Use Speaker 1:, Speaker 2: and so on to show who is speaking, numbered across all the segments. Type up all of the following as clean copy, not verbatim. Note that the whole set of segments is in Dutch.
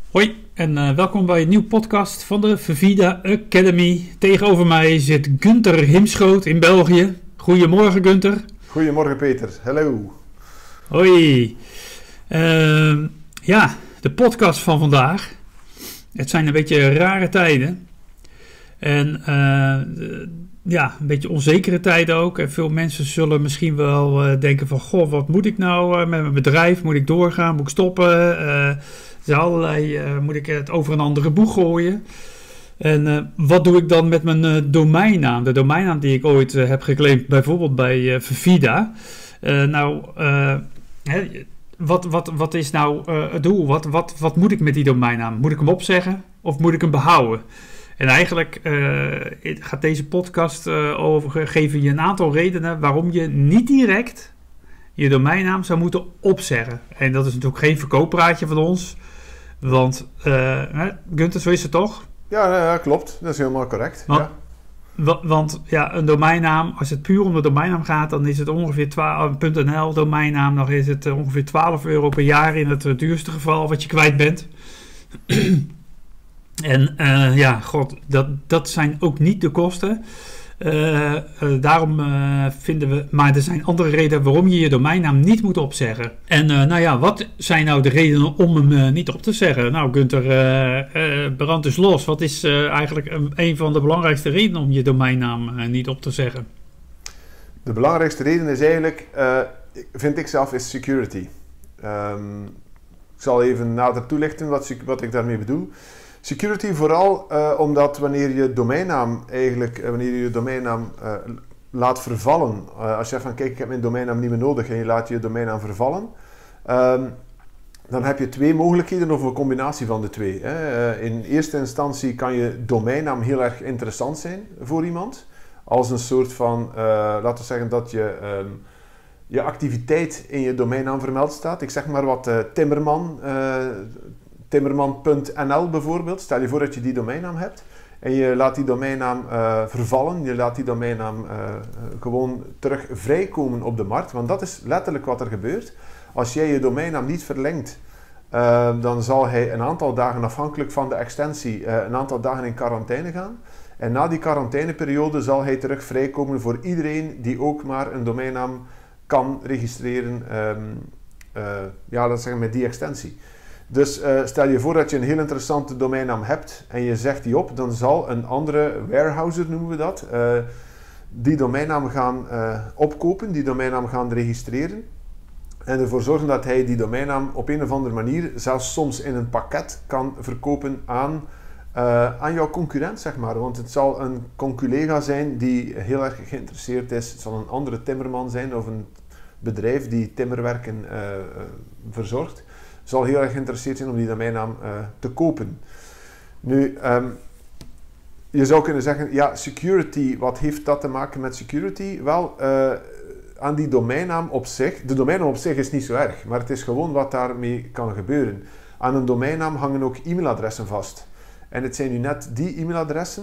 Speaker 1: Hoi en welkom bij een nieuwe podcast van de Vervida Academy. Tegenover mij zit Gunther Himschoot in België. Goedemorgen Gunther.
Speaker 2: Goedemorgen Peter, hallo.
Speaker 1: Hoi. De podcast van vandaag. Het zijn een beetje rare tijden. En een beetje onzekere tijden ook. En veel mensen zullen misschien wel denken van... Goh, wat moet ik nou met mijn bedrijf? Moet ik doorgaan? Moet ik stoppen? Moet ik het over een andere boeg gooien? En wat doe ik dan met mijn domeinnaam? De domeinnaam die ik ooit heb geclaimd, bijvoorbeeld bij Vervida. Wat is nou het doel? Wat moet ik met die domeinnaam? Moet ik hem opzeggen of moet ik hem behouden? En eigenlijk gaat deze podcast geven je een aantal redenen waarom je niet direct je domeinnaam zou moeten opzeggen. En dat is natuurlijk geen verkooppraatje van ons. Want, Gunther, zo is het toch?
Speaker 2: Ja, klopt. Dat is helemaal correct.
Speaker 1: Want een domeinnaam, als het puur om de domeinnaam gaat, dan is het ongeveer .nl domeinnaam, dan is het ongeveer €12 per jaar in het duurste geval wat je kwijt bent. En dat zijn ook niet de kosten. Daarom vinden we... Maar er zijn andere redenen waarom je je domeinnaam niet moet opzeggen. En wat zijn nou de redenen om hem niet op te zeggen? Nou, Gunther, brand dus los. Wat is eigenlijk een van de belangrijkste redenen om je domeinnaam niet op te zeggen?
Speaker 2: De belangrijkste reden is eigenlijk, vind ik zelf, is security. Ik zal even nader toelichten wat ik daarmee bedoel. Security vooral omdat wanneer je je domeinnaam laat vervallen, als je zegt van kijk, ik heb mijn domeinnaam niet meer nodig en je laat je domeinnaam vervallen, dan heb je twee mogelijkheden of een combinatie van de twee. In eerste instantie kan je domeinnaam heel erg interessant zijn voor iemand, als een soort van, laten we zeggen dat je activiteit in je domeinnaam vermeld staat. Ik zeg maar wat Timmerman.nl bijvoorbeeld. Stel je voor dat je die domeinnaam hebt en je laat die domeinnaam vervallen. Je laat die domeinnaam gewoon terug vrijkomen op de markt. Want dat is letterlijk wat er gebeurt. Als jij je domeinnaam niet verlengt, dan zal hij een aantal dagen, afhankelijk van de extensie, een aantal dagen in quarantaine gaan. En na die quarantaineperiode zal hij terug vrijkomen voor iedereen die ook maar een domeinnaam kan registreren, laten we zeggen met die extensie. Dus stel je voor dat je een heel interessante domeinnaam hebt en je zegt die op, dan zal een andere warehouser, noemen we dat, die domeinnaam gaan opkopen, die domeinnaam gaan registreren en ervoor zorgen dat hij die domeinnaam op een of andere manier, zelfs soms in een pakket, kan verkopen aan jouw concurrent, zeg maar. Want het zal een conculega zijn die heel erg geïnteresseerd is, het zal een andere timmerman zijn of een bedrijf die timmerwerken verzorgt. Zal heel erg geïnteresseerd zijn om die domeinnaam te kopen. Nu, je zou kunnen zeggen, ja, security, wat heeft dat te maken met security? Wel, aan die domeinnaam op zich, de domeinnaam op zich is niet zo erg, maar het is gewoon wat daarmee kan gebeuren. Aan een domeinnaam hangen ook e-mailadressen vast. En het zijn nu net die e-mailadressen.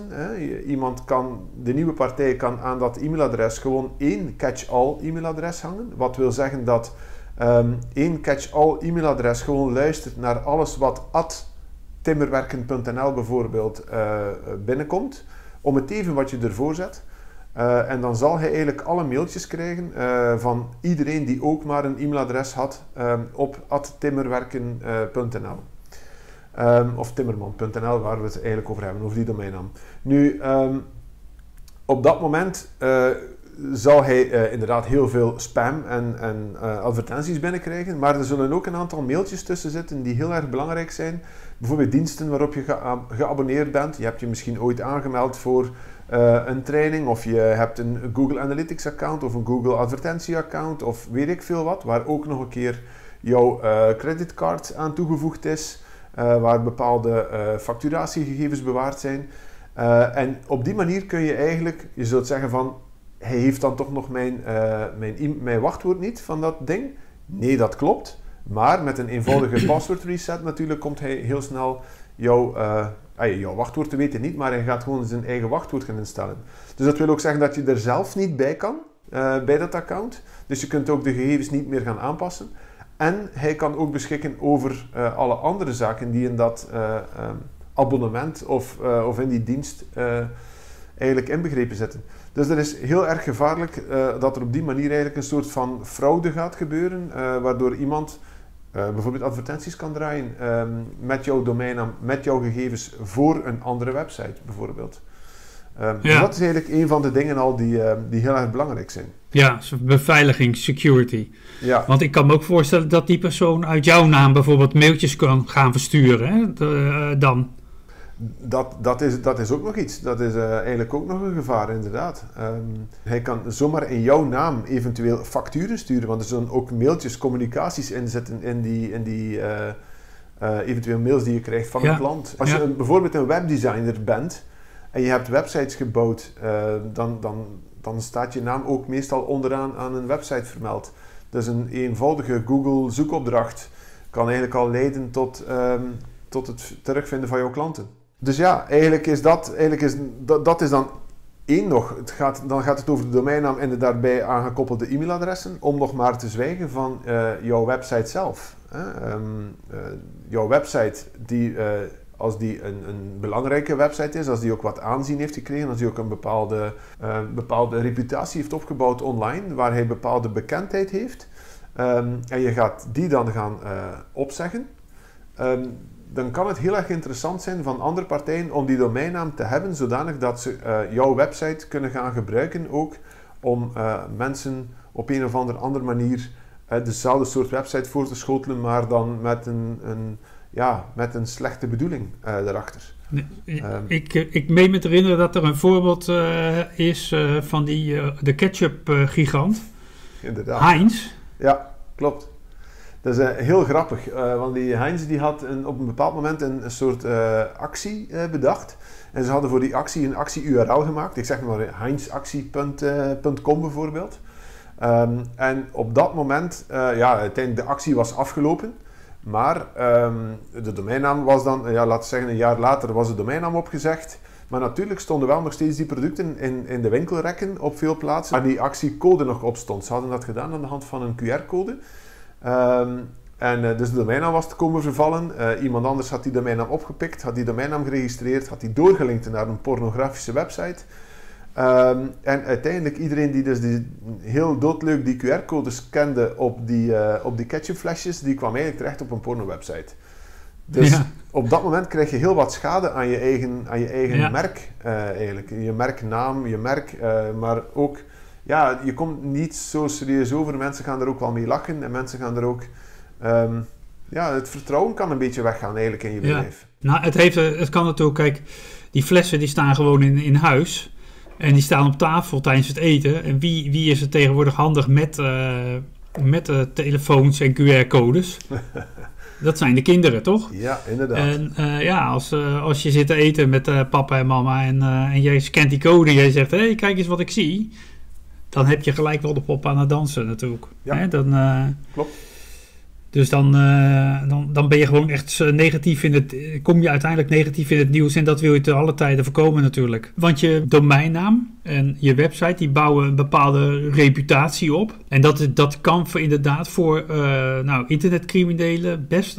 Speaker 2: De nieuwe partij kan aan dat e-mailadres gewoon één catch-all e-mailadres hangen. Wat wil zeggen dat één catch-all e-mailadres gewoon luistert naar alles wat @timmerwerken.nl bijvoorbeeld binnenkomt, om het even wat je ervoor zet. En dan zal hij eigenlijk alle mailtjes krijgen van iedereen die ook maar een e-mailadres had op @timmerwerken.nl. Of timmerman.nl, waar we het eigenlijk over hebben, over die domeinnaam. Nu, op dat moment zal hij inderdaad heel veel spam en advertenties binnenkrijgen, maar er zullen ook een aantal mailtjes tussen zitten die heel erg belangrijk zijn. Bijvoorbeeld diensten waarop je geabonneerd bent. Je hebt je misschien ooit aangemeld voor een training, of je hebt een Google Analytics account of een Google advertentie account of weet ik veel wat, waar ook nog een keer jouw creditcard aan toegevoegd is, waar bepaalde facturatiegegevens bewaard zijn. En op die manier kun je eigenlijk, je zult zeggen van, hij heeft dan toch nog mijn wachtwoord niet van dat ding? Nee, dat klopt. Maar met een eenvoudige password reset natuurlijk komt hij heel snel jouw wachtwoord te weten niet, maar hij gaat gewoon zijn eigen wachtwoord gaan instellen. Dus dat wil ook zeggen dat je er zelf niet bij kan, bij dat account. Dus je kunt ook de gegevens niet meer gaan aanpassen. En hij kan ook beschikken over alle andere zaken die in dat abonnement of in die dienst eigenlijk inbegrepen zitten. Dus dat is heel erg gevaarlijk dat er op die manier eigenlijk een soort van fraude gaat gebeuren, waardoor iemand bijvoorbeeld advertenties kan draaien met jouw domeinnaam, met jouw gegevens voor een andere website bijvoorbeeld. Dus dat is eigenlijk een van de dingen al die heel erg belangrijk zijn.
Speaker 1: Ja, beveiliging, security.
Speaker 2: Ja.
Speaker 1: Want ik kan me ook voorstellen dat die persoon uit jouw naam bijvoorbeeld mailtjes kan gaan versturen. Hè? Dan.
Speaker 2: Dat is ook nog iets. Dat is eigenlijk ook nog een gevaar, inderdaad. Hij kan zomaar in jouw naam eventueel facturen sturen, want er zullen ook mailtjes, communicaties in zitten in die eventueel mails die je krijgt van een klant. Als je bijvoorbeeld een webdesigner bent en je hebt websites gebouwd, dan staat je naam ook meestal onderaan aan een website vermeld. Dus een eenvoudige Google zoekopdracht kan eigenlijk al leiden tot het terugvinden van jouw klanten. Dus ja, eigenlijk is dat is dan één nog. Dan gaat het over de domeinnaam en de daarbij aangekoppelde e-mailadressen, om nog maar te zwijgen van jouw website zelf. Jouw website, als die een belangrijke website is, als die ook wat aanzien heeft gekregen, als die ook een bepaalde reputatie heeft opgebouwd online, waar hij bepaalde bekendheid heeft, en je gaat die dan gaan opzeggen, dan kan het heel erg interessant zijn van andere partijen om die domeinnaam te hebben, zodanig dat ze jouw website kunnen gaan gebruiken ook om mensen op een of andere manier dezelfde soort website voor te schotelen, maar dan met een slechte bedoeling daarachter.
Speaker 1: Ik meen me te herinneren dat er een voorbeeld is van de ketchup-gigant.
Speaker 2: Inderdaad.
Speaker 1: Heinz.
Speaker 2: Ja, klopt. Dat is heel grappig, want die Heinz die had op een bepaald moment een soort actie bedacht. En ze hadden voor die actie een actie-URL gemaakt. Ik zeg maar heinzactie.com bijvoorbeeld. En op dat moment, uiteindelijk de actie was afgelopen. Maar de domeinnaam was dan, laten we zeggen een jaar later, was de domeinnaam opgezegd. Maar natuurlijk stonden wel nog steeds die producten in de winkelrekken op veel plaatsen waar die actiecode nog op stond. Ze hadden dat gedaan aan de hand van een QR-code. Dus de domeinnaam was te komen vervallen. Iemand anders had die domeinnaam opgepikt, had die domeinnaam geregistreerd, had die doorgelinkt naar een pornografische website. En uiteindelijk iedereen die heel doodleuk die QR-code scande op die ketchupflesjes, die kwam eigenlijk terecht op een porno-website. Dus op dat moment krijg je heel wat schade aan je eigen merk eigenlijk. Je merknaam, je merk, maar ook, je komt niet zo serieus over. Mensen gaan er ook wel mee lachen en mensen gaan er ook, het vertrouwen kan een beetje weggaan eigenlijk in je bedrijf.
Speaker 1: Nou, het kan natuurlijk, kijk, die flessen die staan gewoon in huis. En die staan op tafel tijdens het eten. En wie is er tegenwoordig handig met telefoons en QR-codes? Dat zijn de kinderen, toch?
Speaker 2: Ja, inderdaad.
Speaker 1: En als je zit te eten met papa en mama en jij scant die code en jij zegt, hey, kijk eens wat ik zie. Dan heb je gelijk wel de pop aan het dansen natuurlijk.
Speaker 2: Ja,
Speaker 1: klopt. Dus dan ben je gewoon echt negatief kom je uiteindelijk negatief in het nieuws en dat wil je te alle tijden voorkomen natuurlijk. Want je domeinnaam en je website die bouwen een bepaalde reputatie op. En dat kan inderdaad voor internetcriminelen best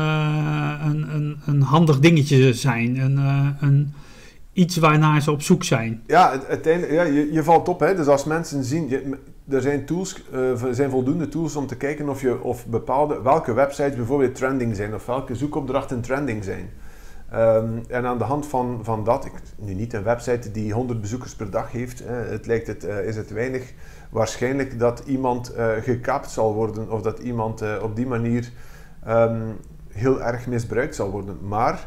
Speaker 1: een handig dingetje zijn. Iets waarnaar ze op zoek zijn.
Speaker 2: Ja, uiteindelijk, je valt op. Hè? Dus als mensen zien, er zijn voldoende tools om te kijken of welke websites bijvoorbeeld trending zijn of welke zoekopdrachten trending zijn. En aan de hand van dat, nu niet een website die 100 bezoekers per dag heeft, is het weinig waarschijnlijk dat iemand gekaapt zal worden of dat iemand op die manier heel erg misbruikt zal worden. Maar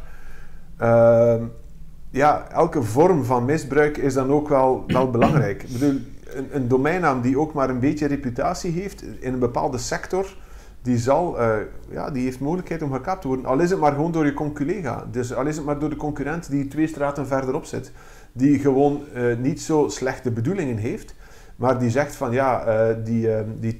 Speaker 2: elke vorm van misbruik is dan ook wel belangrijk. Ik bedoel, een domeinnaam die ook maar een beetje reputatie heeft in een bepaalde sector, die heeft mogelijkheid om gekaapt te worden. Al is het maar gewoon door je collega. Dus al is het maar door de concurrent die 2 straten verderop zit. Die gewoon niet zo slechte bedoelingen heeft. Maar die zegt van die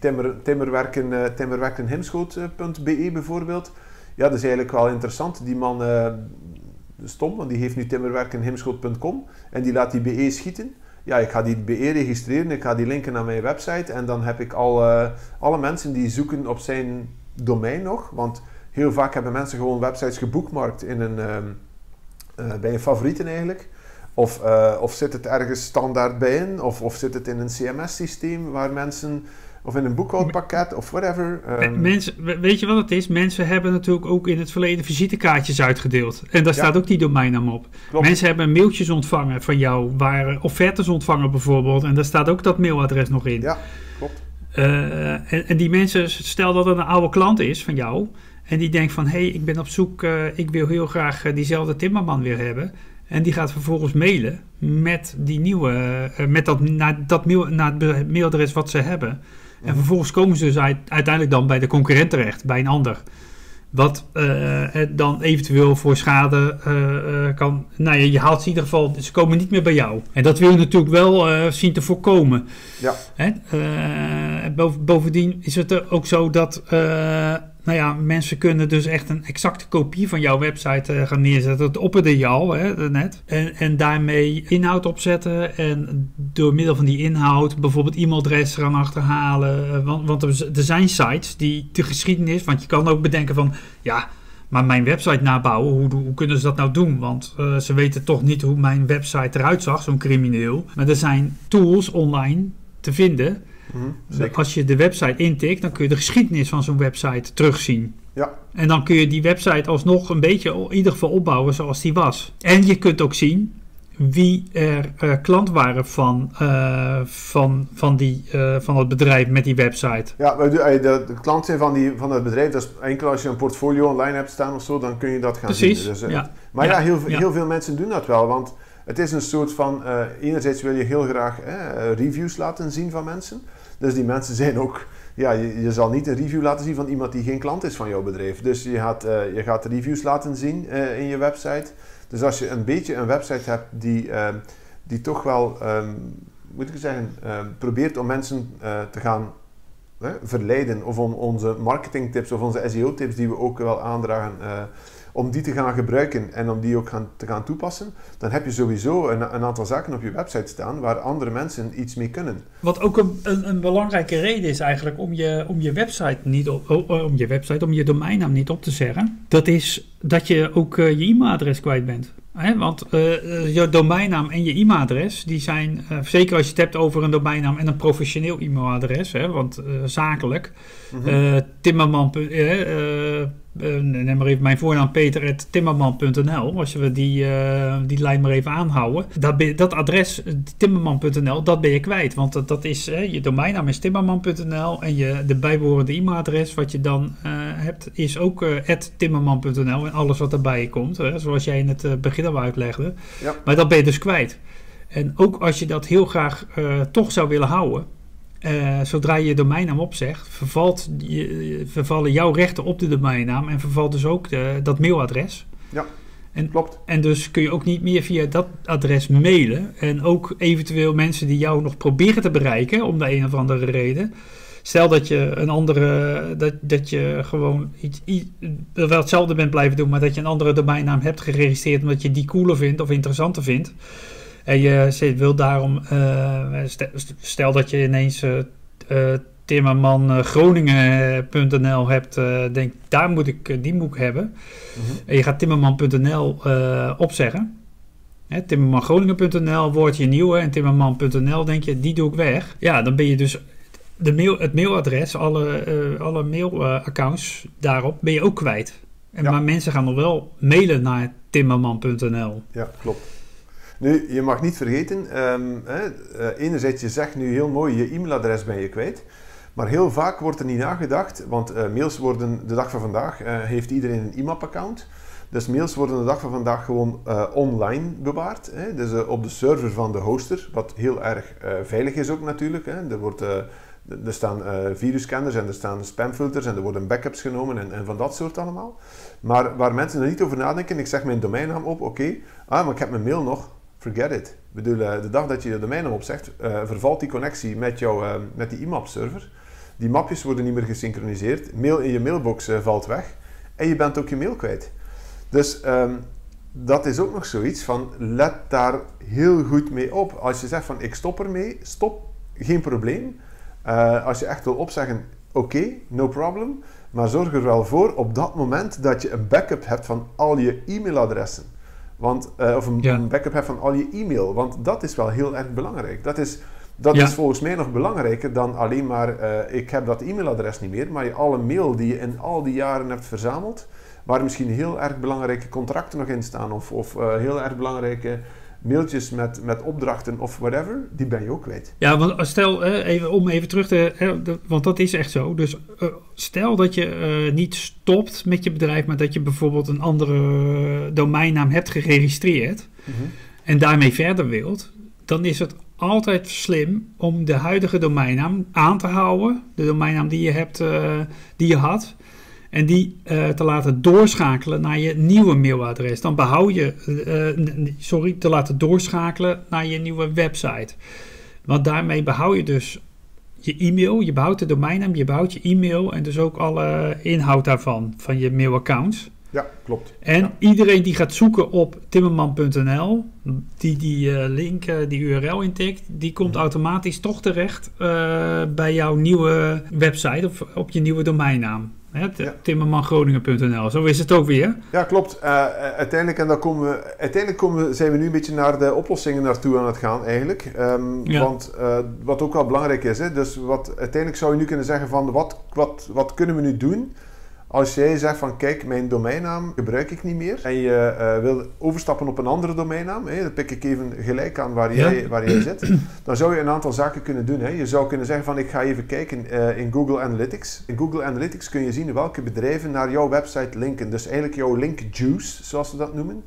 Speaker 2: timmerwerkenhimschoot.be bijvoorbeeld. Ja, dat is eigenlijk wel interessant. Die man stom, want die heeft nu timmerwerkenhimschoot.com en die laat die BE schieten. Ja, ik ga die BE registreren, ik ga die linken naar mijn website en dan heb ik alle mensen die zoeken op zijn domein nog. Want heel vaak hebben mensen gewoon websites gebookmarkt bij een favorieten eigenlijk. Of zit het ergens standaard bij in? Of zit het in een CMS-systeem waar mensen... Of in een boekhoudpakket of whatever.
Speaker 1: Weet je wat het is? Mensen hebben natuurlijk ook in het verleden visitekaartjes uitgedeeld. En daar staat ook die domeinnaam op.
Speaker 2: Klopt.
Speaker 1: Mensen hebben mailtjes ontvangen van jou, waar offertes ontvangen bijvoorbeeld. En daar staat ook dat mailadres nog in.
Speaker 2: Ja, klopt.
Speaker 1: En die mensen, stel dat het een oude klant is van jou. En die denkt van, hé, ik ben op zoek, ik wil heel graag diezelfde timmerman weer hebben. En die gaat vervolgens mailen met die nieuwe, naar het mailadres wat ze hebben. En vervolgens komen ze dus uiteindelijk dan bij de concurrent terecht, bij een ander. Wat dan eventueel voor schade kan... Nou ja, je haalt ze in ieder geval... Ze komen niet meer bij jou. En dat wil je natuurlijk wel zien te voorkomen.
Speaker 2: Ja.
Speaker 1: Bovendien is het ook zo dat... mensen kunnen dus echt een exacte kopie van jouw website gaan neerzetten. Dat opperde je al, net. En daarmee inhoud opzetten. En door middel van die inhoud bijvoorbeeld e-mailadres eraan achterhalen. Want er zijn sites die de geschiedenis... Want je kan ook bedenken van... Ja, maar mijn website nabouwen, hoe kunnen ze dat nou doen? Want ze weten toch niet hoe mijn website eruit zag, zo'n crimineel. Maar er zijn tools online te vinden... Als je de website intikt, dan kun je de geschiedenis van zo'n website terugzien.
Speaker 2: Ja. En
Speaker 1: dan kun je die website alsnog een beetje in ieder geval opbouwen zoals die was. En je kunt ook zien wie er klant waren van het bedrijf met die website.
Speaker 2: Ja, de klant zijn van het bedrijf, dat is enkel als je een portfolio online hebt staan of zo, dan kun je dat gaan zien. Dus, maar heel veel mensen doen dat wel, want het is een soort van, enerzijds wil je heel graag reviews laten zien van mensen. Dus die mensen zijn ook, je zal niet een review laten zien van iemand die geen klant is van jouw bedrijf. Dus je gaat reviews laten zien in je website. Dus als je een beetje een website hebt die toch wel, moet ik zeggen, probeert om mensen te gaan verleiden. Of om onze marketingtips of onze SEO-tips die we ook wel aandragen, om die te gaan gebruiken en om die ook te gaan toepassen, dan heb je sowieso een aantal zaken op je website staan waar andere mensen iets mee kunnen.
Speaker 1: Wat ook een belangrijke reden is eigenlijk om je domeinnaam niet op te zeggen, dat is dat je ook je e-mailadres kwijt bent. Want je domeinnaam en je e-mailadres, die zijn, zeker als je het hebt over een domeinnaam en een professioneel e-mailadres, want zakelijk, Timmerman, neem maar even mijn voornaam peter@timmerman.nl, als we die lijn maar even aanhouden, dat adres timmerman.nl, dat ben je kwijt, want dat is, je domeinnaam is timmerman.nl en de bijbehorende e-mailadres wat je dan hebt, is ook @timmerman.nl en alles wat erbij komt, zoals jij in het begin al uitlegde. Ja. Maar dat ben je dus kwijt. En ook als je dat heel graag toch zou willen houden, zodra je domeinnaam opzegt, vervallen jouw rechten op de domeinnaam en vervalt dus ook dat mailadres.
Speaker 2: Ja, klopt.
Speaker 1: En dus kun je ook niet meer via dat adres mailen. En ook eventueel mensen die jou nog proberen te bereiken, om de een of andere reden. Stel dat je een andere, dat je gewoon wel hetzelfde bent blijven doen, maar dat je een andere domeinnaam hebt geregistreerd omdat je die cooler vindt of interessanter vindt. En je wil daarom, stel dat je ineens timmermangroningen.nl hebt, denk die moet ik hebben. En je gaat timmerman.nl opzeggen. Timmermangroningen.nl wordt je nieuwe en timmerman.nl denk je, die doe ik weg. Ja, dan ben je dus het mailadres, alle mailaccounts daarop ben je ook kwijt. Maar mensen gaan nog wel mailen naar timmerman.nl.
Speaker 2: Ja, klopt. Nu, je mag niet vergeten, enerzijds je zegt nu heel mooi, je e-mailadres ben je kwijt. Maar heel vaak wordt er niet nagedacht, want mails worden de dag van vandaag, heeft iedereen een IMAP-account. Dus mails worden de dag van vandaag gewoon online bewaard. Dus op de server van de hoster, wat heel erg veilig is ook natuurlijk. Er staan virusscanners en er staan spamfilters en er worden backups genomen en van dat soort allemaal. Maar waar mensen er niet over nadenken, ik zeg mijn domeinnaam op, oké, maar ik heb mijn mail nog, forget it. Ik bedoel, de dag dat je je domeinnaam opzegt, vervalt die connectie met die IMAP-server. Die mapjes worden niet meer gesynchroniseerd, mail in je mailbox valt weg en je bent ook je mail kwijt. Dus dat is ook nog zoiets van, let daar heel goed mee op. Als je zegt van, ik stop ermee, stop, geen probleem. Als je echt wil opzeggen, oké, no problem. Maar zorg er wel voor op dat moment dat je een backup hebt van al je e-mailadressen. Of een backup hebt van al je e-mail. Want dat is wel heel erg belangrijk. Dat is volgens mij nog belangrijker dan alleen maar ik heb dat e-mailadres niet meer. Maar alle mail die je in al die jaren hebt verzameld, waar misschien heel erg belangrijke contracten nog in staan of heel erg belangrijke mailtjes met opdrachten of whatever, die ben je ook kwijt.
Speaker 1: Ja, want stel, om even terug te... want dat is echt zo. Dus stel dat je niet stopt met je bedrijf, maar dat je bijvoorbeeld een andere domeinnaam hebt geregistreerd en daarmee verder wilt, dan is het altijd slim om de huidige domeinnaam aan te houden, de domeinnaam die je hebt, die je had, en die te laten doorschakelen naar je nieuwe mailadres. Dan behoud je... te laten doorschakelen naar je nieuwe website. Want daarmee behoud je dus je e-mail. Je behoudt de domeinnaam, je behoudt je e-mail en dus ook alle inhoud daarvan, van je mailaccounts.
Speaker 2: Ja, klopt.
Speaker 1: En iedereen die gaat zoeken op timmerman.nl, die link, die URL intikt, die komt automatisch toch terecht bij jouw nieuwe website of op je nieuwe domeinnaam. Timmermangroningen.nl, zo is het ook weer.
Speaker 2: Ja, klopt. Uiteindelijk zijn we nu een beetje naar de oplossingen naartoe aan het gaan eigenlijk. Want wat ook wel belangrijk is, dus uiteindelijk zou je nu kunnen zeggen van wat kunnen we nu doen als jij zegt van kijk, mijn domeinnaam gebruik ik niet meer en je wil overstappen op een andere domeinnaam, dan pik ik even gelijk aan waar jij zit, dan zou je een aantal zaken kunnen doen. Je zou kunnen zeggen van ik ga even kijken in Google Analytics. In Google Analytics kun je zien welke bedrijven naar jouw website linken. Dus eigenlijk jouw link juice, zoals ze dat noemen.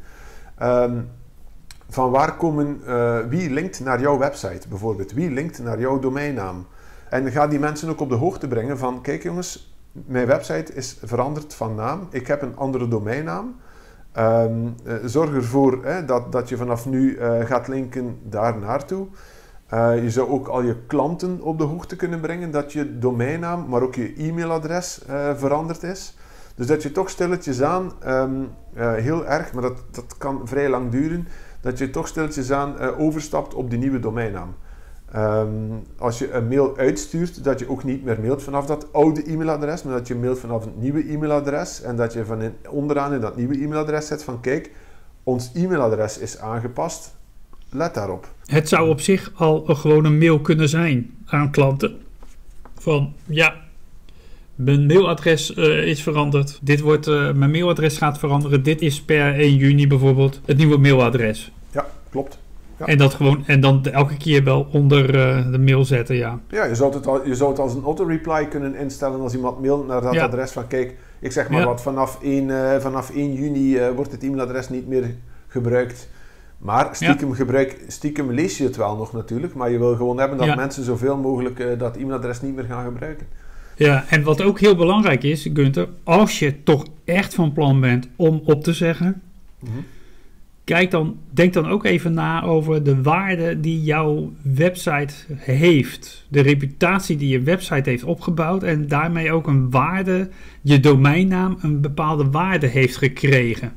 Speaker 2: Van waar komen, wie linkt naar jouw website bijvoorbeeld? Wie linkt naar jouw domeinnaam? En ga die mensen ook op de hoogte brengen van kijk jongens, mijn website is veranderd van naam. Ik heb een andere domeinnaam. Zorg ervoor dat je vanaf nu gaat linken daar naartoe. Je zou ook al je klanten op de hoogte kunnen brengen dat je domeinnaam, maar ook je e-mailadres veranderd is. Dus dat je toch stilletjes aan, heel erg, maar dat kan vrij lang duren, dat je toch stilletjes aan overstapt op die nieuwe domeinnaam. Als je een mail uitstuurt, dat je ook niet meer mailt vanaf dat oude e-mailadres, maar dat je mailt vanaf een nieuwe e-mailadres en dat je onderaan in dat nieuwe e-mailadres zet van kijk, ons e-mailadres is aangepast, let daarop.
Speaker 1: Het zou op zich al gewoon een mail kunnen zijn aan klanten van ja, mijn mailadres is veranderd, mijn mailadres gaat veranderen, dit is per 1 juni bijvoorbeeld het nieuwe mailadres.
Speaker 2: Ja, klopt. Ja.
Speaker 1: En dan elke keer wel onder de mail zetten, ja. Ja,
Speaker 2: je zou het als een auto-reply kunnen instellen als iemand mailt naar dat adres van kijk, ik zeg maar wat, vanaf 1 juni wordt het e-mailadres niet meer gebruikt. Maar stiekem lees je het wel nog natuurlijk, maar je wil gewoon hebben dat mensen zoveel mogelijk dat e-mailadres niet meer gaan gebruiken.
Speaker 1: Ja, en wat ook heel belangrijk is, Gunther, als je toch echt van plan bent om op te zeggen, denk dan ook even na over de waarde die jouw website heeft. De reputatie die je website heeft opgebouwd en daarmee ook een waarde, je domeinnaam een bepaalde waarde heeft gekregen.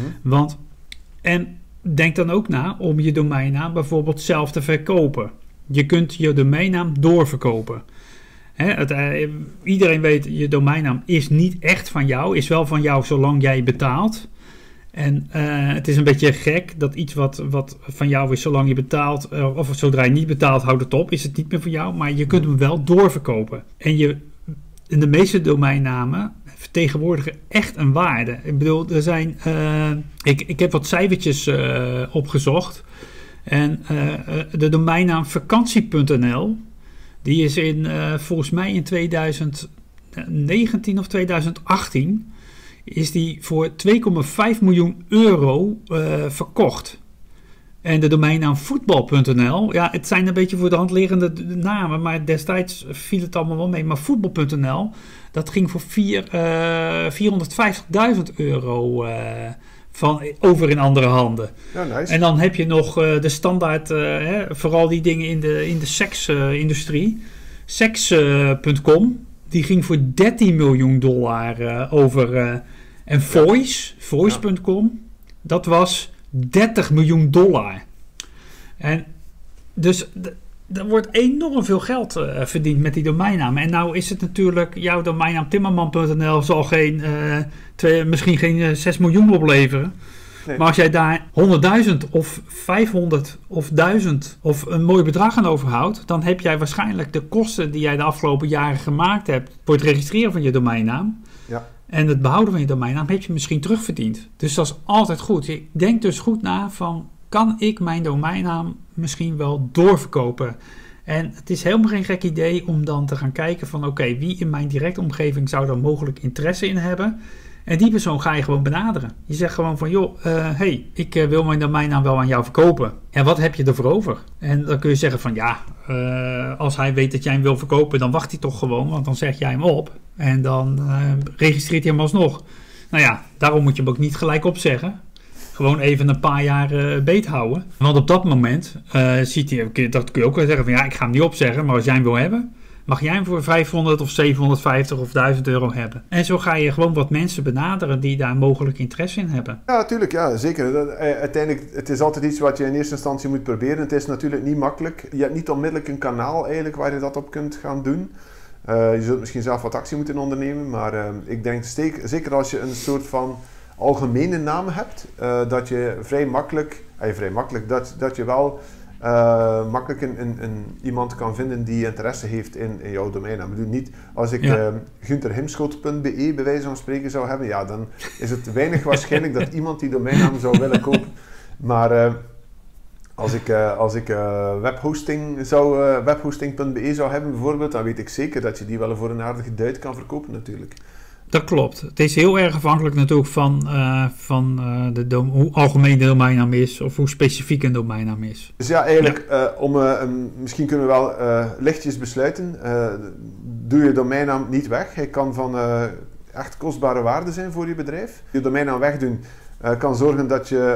Speaker 1: En denk dan ook na om je domeinnaam bijvoorbeeld zelf te verkopen. Je kunt je domeinnaam doorverkopen. Iedereen weet, je domeinnaam is niet echt van jou, is wel van jou zolang jij betaalt. En het is een beetje gek dat iets wat van jou is zolang je betaalt, of zodra je niet betaalt, houdt het op, is het niet meer van jou, maar je kunt hem wel doorverkopen. En in de meeste domeinnamen vertegenwoordigen echt een waarde. Ik bedoel, er zijn, ik heb wat cijfertjes opgezocht en de domeinnaam vakantie.nl, die is volgens mij in 2019 of 2018... is die voor 2,5 miljoen euro verkocht. En de domeinnaam voetbal.nl, ja, het zijn een beetje voor de hand liggende namen, maar destijds viel het allemaal wel mee. Maar voetbal.nl, dat ging voor 450.000 euro over in andere handen. Ja, nice. En dan heb je nog de standaard, vooral die dingen in de seksindustrie. Sex.com. Die ging voor $13 miljoen over. En Voice.com, dat was $30 miljoen. En dus er wordt enorm veel geld verdiend met die domeinnaam. En nou is het natuurlijk, jouw domeinnaam timmerman.nl zal misschien geen 6 miljoen opleveren. Nee. Maar als jij daar 100.000 of 500 of 1000 of een mooi bedrag aan overhoudt, dan heb jij waarschijnlijk de kosten die jij de afgelopen jaren gemaakt hebt voor het registreren van je domeinnaam en het behouden van je domeinnaam, heb je misschien terugverdiend. Dus dat is altijd goed. Je denkt dus goed na van, kan ik mijn domeinnaam misschien wel doorverkopen? En het is helemaal geen gek idee om dan te gaan kijken van oké, wie in mijn directe omgeving zou daar mogelijk interesse in hebben? En die persoon ga je gewoon benaderen. Je zegt gewoon van, joh, ik wil mijn domeinnaam wel aan jou verkopen. En wat heb je ervoor over? En dan kun je zeggen van, als hij weet dat jij hem wil verkopen, dan wacht hij toch gewoon, want dan zeg jij hem op. En dan registreert hij hem alsnog. Nou ja, daarom moet je hem ook niet gelijk opzeggen. Gewoon even een paar jaar beet houden. Want op dat moment dat kun je ook wel zeggen van, ik ga hem niet opzeggen, maar als jij hem wil hebben, mag jij hem voor 500 of 750 of 1000 euro hebben. En zo ga je gewoon wat mensen benaderen die daar mogelijk interesse in hebben.
Speaker 2: Ja, natuurlijk. Ja, zeker. Uiteindelijk, het is altijd iets wat je in eerste instantie moet proberen. Het is natuurlijk niet makkelijk. Je hebt niet onmiddellijk een kanaal eigenlijk waar je dat op kunt gaan doen. Je zult misschien zelf wat actie moeten ondernemen. Maar ik denk zeker als je een soort van algemene naam hebt, dat je vrij makkelijk, dat je wel makkelijk iemand kan vinden die interesse heeft in jouw domeinnaam. Ik bedoel niet, als ik gunterhimschot.be bij wijze van spreken zou hebben, dan is het weinig waarschijnlijk dat iemand die domeinnaam zou willen kopen. Maar als ik webhosting.be zou hebben bijvoorbeeld, dan weet ik zeker dat je die wel voor een aardige duit kan verkopen natuurlijk.
Speaker 1: Dat klopt. Het is heel erg afhankelijk natuurlijk van hoe algemeen de domeinnaam is of hoe specifiek een domeinnaam is.
Speaker 2: Dus ja, eigenlijk, misschien kunnen we wel lichtjes besluiten. Doe je domeinnaam niet weg. Hij kan van echt kostbare waarde zijn voor je bedrijf. Je domeinnaam wegdoen kan zorgen dat je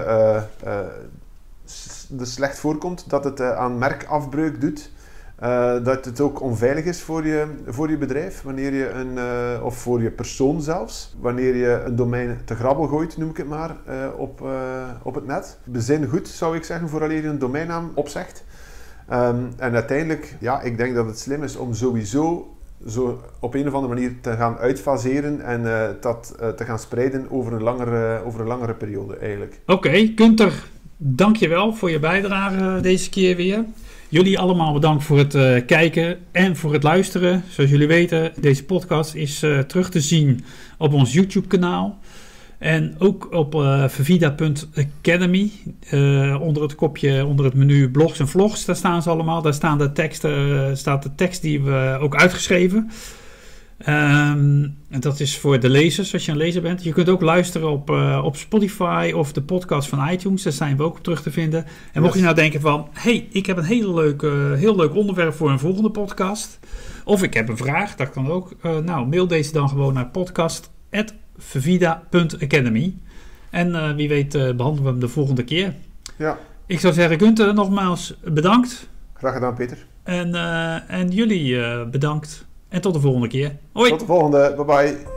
Speaker 2: slecht voorkomt, dat het aan merkafbreuk doet. Dat het ook onveilig is voor je bedrijf, wanneer je of voor je persoon zelfs, wanneer je een domein te grabbel gooit, noem ik het maar, op het net. Bezin goed, zou ik zeggen, vooraleer je een domeinnaam opzegt. En uiteindelijk, ik denk dat het slim is om sowieso zo op een of andere manier te gaan uitfaseren en dat te gaan spreiden over een langere periode eigenlijk.
Speaker 1: Oké, Gunther, dank je wel voor je bijdrage deze keer weer. Jullie allemaal bedankt voor het kijken en voor het luisteren. Zoals jullie weten, deze podcast is terug te zien op ons YouTube-kanaal. En ook op vervida.academy. Onder het menu blogs en vlogs, daar staan ze allemaal. Daar staat de tekst die we ook uitgeschreven. En dat is voor de lezers, als je een lezer bent. Je kunt ook luisteren op Spotify of de podcast van iTunes. Daar zijn we ook op terug te vinden. En mocht je nou denken van, ik heb een heel leuk onderwerp voor een volgende podcast. Of ik heb een vraag, dat kan ook. Mail deze dan gewoon naar podcast@vervida.academy. En wie weet behandelen we hem de volgende keer. Ja. Ik zou zeggen, Gunther, nogmaals bedankt.
Speaker 2: Graag gedaan, Peter.
Speaker 1: En jullie bedankt. En tot de volgende keer. Hoi.
Speaker 2: Tot de volgende. Bye bye.